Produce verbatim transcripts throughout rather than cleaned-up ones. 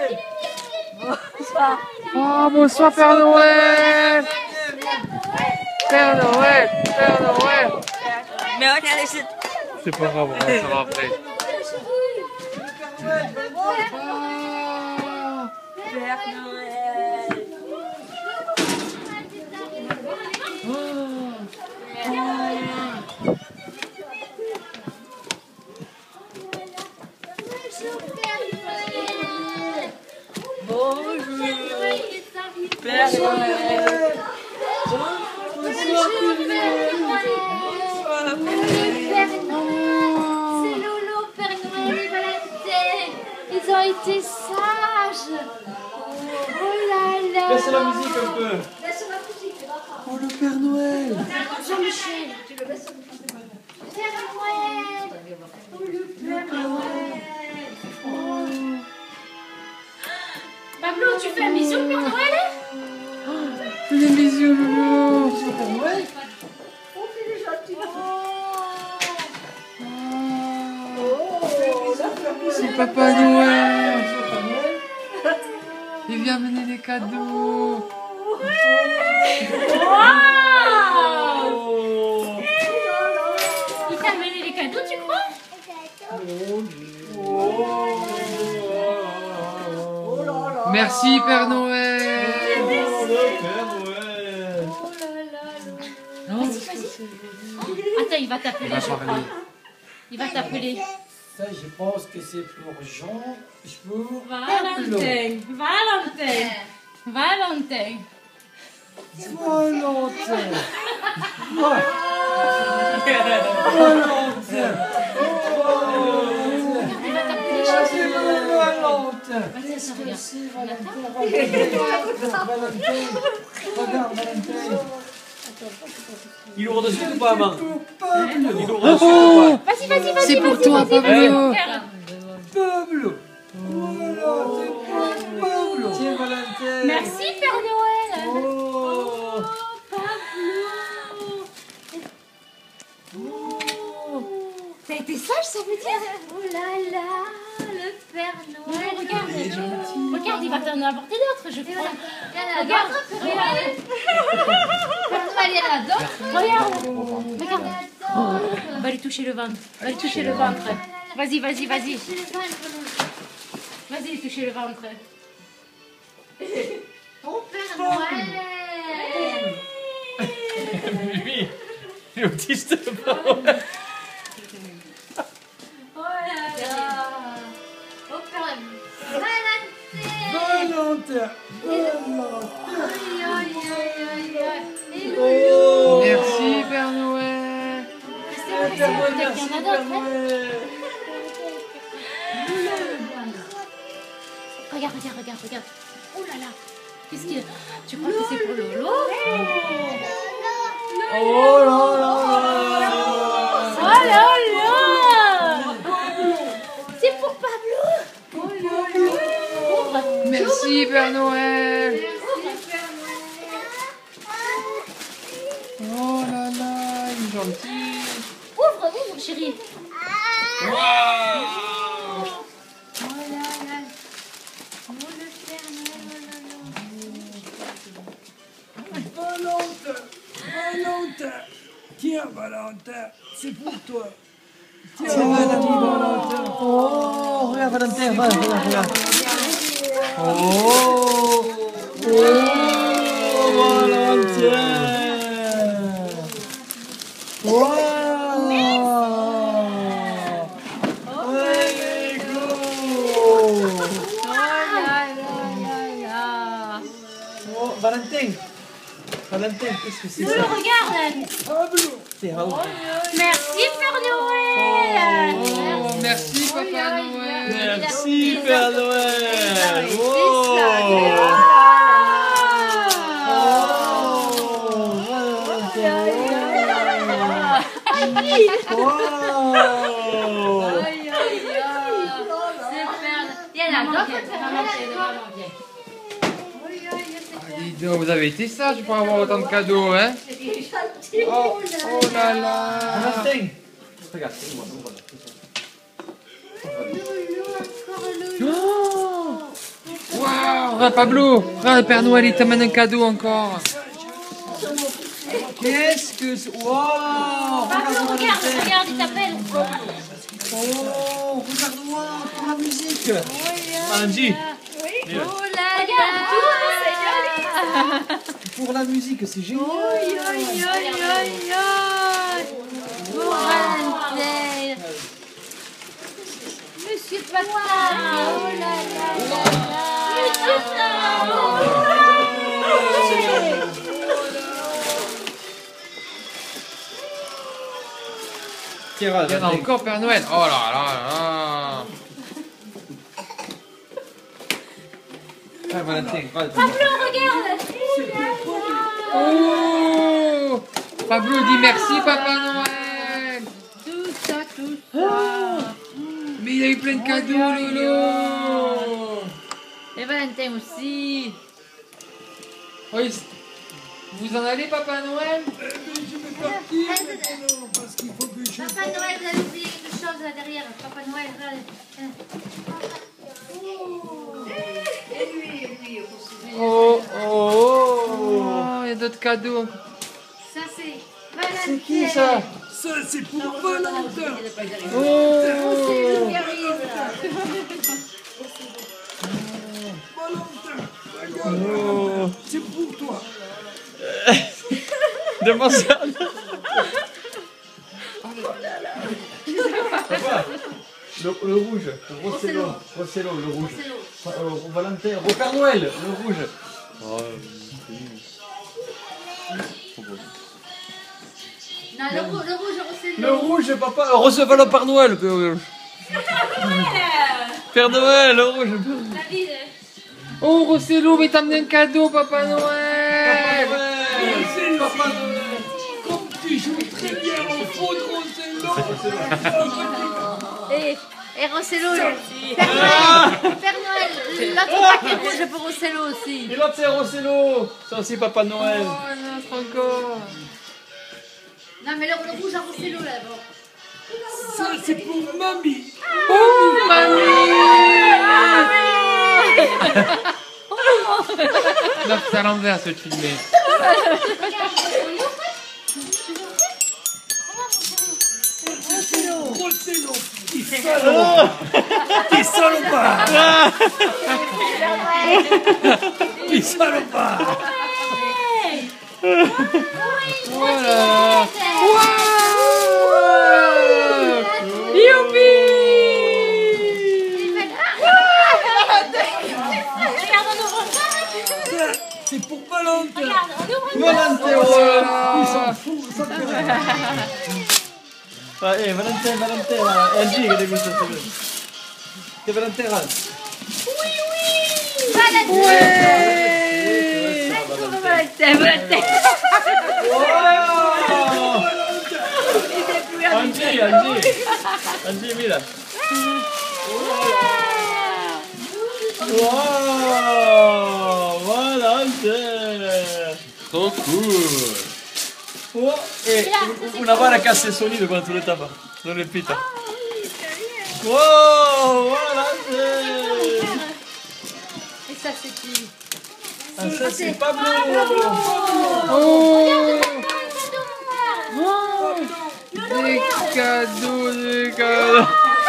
Bonsoir. Oh, bonsoir Père Noël. Père Noël, Père Noël. Mais regardez, c'est... C'est pas grave, on rentrera après. Père Noël. Bonjour. Père Noël. C'est Lolo, Père Noël et Valentin. Ils ont été sages. Oh là là. Laissez la musique un peu. Laisse la musique. Oh le Père Noël. Jean-Michel. Père Noël. Oh le Père Noël. Oh. Pablo, tu fais un bisou, Père Noël? Fais des bisous, Loulou. Père Noël. On fait des gentils. C'est Papa Noël. Il vient amener des cadeaux. Il t'a amené les cadeaux, tu crois? Merci Père Noël. Oh le Père Noël. Oh là là. Vas-y, vas-y. Attends, il va t'appeler, Il va je crois. parler. Il va t'appeler. Ça, je pense que c'est pour Jean, pour Valentin. Valentin. Valentin. Valentin. Valentin. Il va t'appeler, Ah, chérie. c'est Valentin. Vas-y, ça regarde. Merci Valentin. Valentin. Regarde Valentin. Il ouvre de suite ou pas, maman? Pour Pablo. Il ouvre de suite ou pas? Vas-y, vas-y, vas-y. C'est pour vas-y, toi, vas-y, vas-y, Pablo. regarde. Pablo. Voilà, c'est pour Pablo. Tiens Valentin. Merci, Père Noël. Oh. Oh, Pablo. Oh. T'as été sage, ça veut dire? Oh là là, le Père Noël. Regarde, regarde, il va t'en apporter d'autres, je crois. Regarde, regarde. Père Noël, il y en a d'autres. Regarde, regarde. On va lui toucher le ventre. On va lui toucher le ventre. Vas-y, vas-y, vas-y. Vas-y, toucher le ventre. Oh, Père Noël. Lui, il est autiste. Oh là là. Oh, Père Valentin. Valentin. Valentin. Aïe, aïe, aïe, aïe, aïe. Et Oh. Loulou. Merci Père Noël. C'est vrai, c'est vrai, peut-être qu'il y en a d'autres, hein. Regarde, regarde, regarde, regarde. Oh là là. Qu'est-ce qu'il y a? Tu crois que c'est pour Lolo? Oh là là là. Oh là là. C'est pour Pablo. Oh là là. Ouvre. Merci Père Noël. Oh là là, il est gentil. Ouvre, ouvre, chérie. Waouh! Oh là là. Oh, le Père Noël, oh là là. Valentin. Valentin. Tiens Valentin, c'est pour toi. Tiens Valentin. Oh, regarde Valentin, regarde, regarde, regarde. Oh, oh, Valentin. Wow. Allez, go. Oh là là là là. Oh, Valentin. Valentin, qu'est-ce que c'est Lolo, ça? regarde. Pablo. C'est Raoul. Merci, Père Noël. Oh, merci Papa Noël. Merci, Père Noël. Oh. Il y en a d'autres. Dis donc, vous avez été sage pour avoir autant de cadeaux, hein? Oh, oh là là. Valentin. Regarde, c'est moi, Oh, Regarde, Pablo, regarde, le Père Noël, il t'amène un cadeau encore. Qu'est-ce que c'est? Wow! Pablo, regarde, regarde, il t'appelle. Oh, regarde-moi pour la musique. Angie. Oh là là. Pour la musique, c'est génial. Aïe, aïe, aïe, aïe, aïe. Pour Valentin. Monsieur Papa. Oh là là là là. Monsieur Papa. Tiens, Il y en a Valentin. encore, Père Noël. Oh là là là. Ah, Valentin, Valentin. Pablo, regarde. Oh, Pablo dit merci, Papa Noël. Tout ça, tout ça. Mais il a eu plein de cadeaux, Lolo. Et Valentin aussi. Oui, vous en allez, Papa Noël? Papa Noël, vous avez oublié quelque chose là derrière. Papa Noël, regardez. Oh, oh, oh, il y a d'autres cadeaux. Ça c'est Valentin. C'est qui ça? Ça, c'est pour Valentin. Oh, Qui arrive là. Oh. C'est pour toi. Demande ça. Le, le rouge, Rossello, Rossello, le rouge. Euh, Valentin, au Père Noël, le rouge. Non, le, rou- le rouge, c'est Le rouge, papa, euh, recevez le Père Noël. Père, Père Noël, le rouge. David. oh, Rossello, mais t'as amené un cadeau, Papa Noël. C'est Papa Noël. Comme tu joues très bien au faux de Rossello. Et, et Rossello, le Père Noël, Père Noël, l'autre paquet rouge pour Rossello aussi. Et l'autre, c'est Rossello. Ça aussi, Papa Noël. Oh, un autre encore. Non, mais le, le rouge à Rossello là, bon. Ça, c'est pour mamie. Oh, mamie. Non, c'est à l'envers, ce filmé. Rossello. Qui salopard. Qui salopard. Qui salopard. Oh là là. Wow. Youpi. Regarde, on ouvre ça. Ça, c'est pour Valentin. Regarde, on ouvre ça. Valentin, Oh là là. ils s'en foutent, ça fait rien. Ah, eh, Valentin, Valentin, là. Angie, che devi stare. Che Valentin là. Valentin. Valentin, Valentin. Wow. Angie, Angie. Angie, mira. Wow, Valentin. Trop cool. Oh, e una vara cassa il sonido quando tu le tappa, non le pita. Wow, Valentin. Et ça, c'est qui? Ah, ça c'est Pablo. Oh. Des cadeaux, des cadeaux.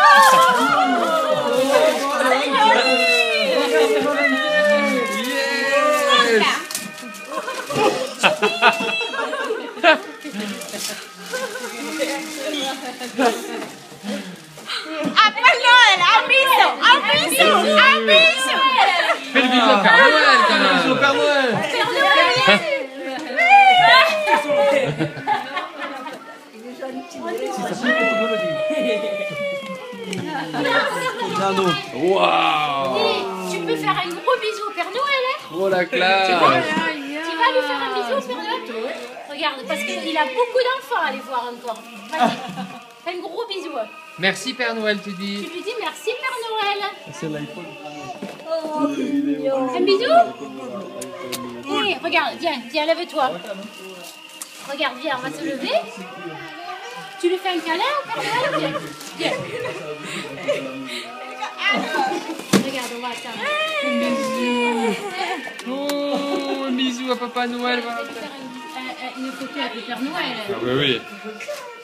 Yes. Fais le bisou au Père Noël quand même. Bisous au Père Noël. Nano. Waouh. Et tu peux faire un gros bisou au Père Noël, hein? Oh la classe. Tu vas lui faire un bisou au Père Noël? Regarde, parce qu'il a beaucoup d'enfants à aller voir encore. Vas-y, fais un gros bisou. Merci Père Noël, tu Tu dis. lui dis merci Père Noël. C'est l'iPhone. Un bisou? Oui, regarde, viens, viens, lève-toi. Regarde, viens, on va se lever. Tu lui fais un câlin au Père Noël? Viens, viens. Regarde, on va attendre. Oh, un bisou à Papa Noël, Valentin. Une photo avec le Père Noël. Ah oui, oui.